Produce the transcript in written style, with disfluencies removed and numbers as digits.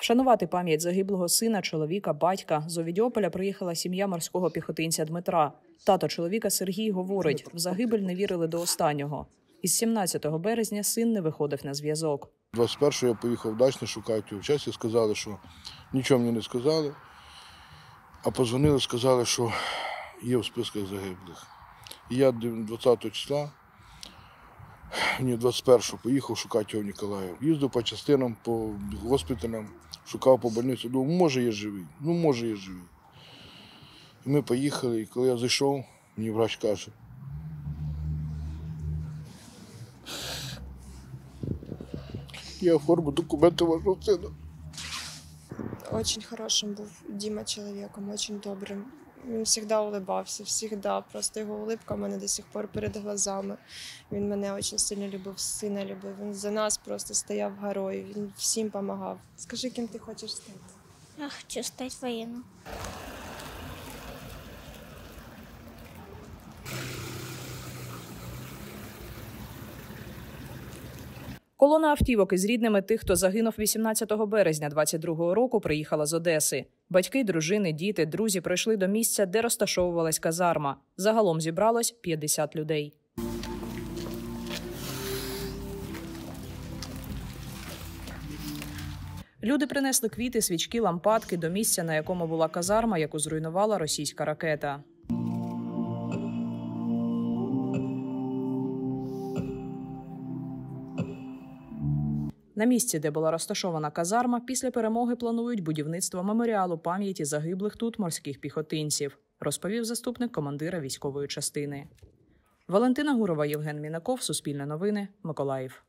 Вшанувати пам'ять загиблого сина, чоловіка, батька з Овідіополя приїхала сім'я морського піхотинця Дмитра. Тато чоловіка Сергій говорить, в загибель не вірили до останнього. Із 17 березня син не виходив на зв'язок. 21-го я поїхав дачно шукати його. В часі сказали, що нічого мені не сказали, а подзвонили, сказали, що є в списках загиблих. І я 20 числа, 21-го поїхав шукати його в Ніколаїв. Їздив по частинам, по госпіталям, шукав по больниці. Думав, може я живий, може я живий. І ми поїхали, і коли я зайшов, мені врач каже: я оформив документи вашого сина. Очень хорошим був Діма чоловіком, очень добрим. Він завжди улыбався, завжди. Просто його улыбка в мене до сих пор перед глазами. Він мене дуже сильно любив, сина любив. Він за нас просто стояв горою, він всім допомагав. Скажи, ким ти хочеш стати? Я хочу стати воєнним. Колона автівок із рідними тих, хто загинув 18 березня 22-го року, приїхала з Одеси. Батьки, дружини, діти, друзі прийшли до місця, де розташовувалась казарма. Загалом зібралось 50 людей. Люди принесли квіти, свічки, лампадки до місця, на якому була казарма, яку зруйнувала російська ракета. На місці, де була розташована казарма, після перемоги планують будівництво меморіалу пам'яті загиблих тут морських піхотинців, розповів заступник командира військової частини. Валентина Гурова, Євген Мінаков, Суспільне новини, Миколаїв.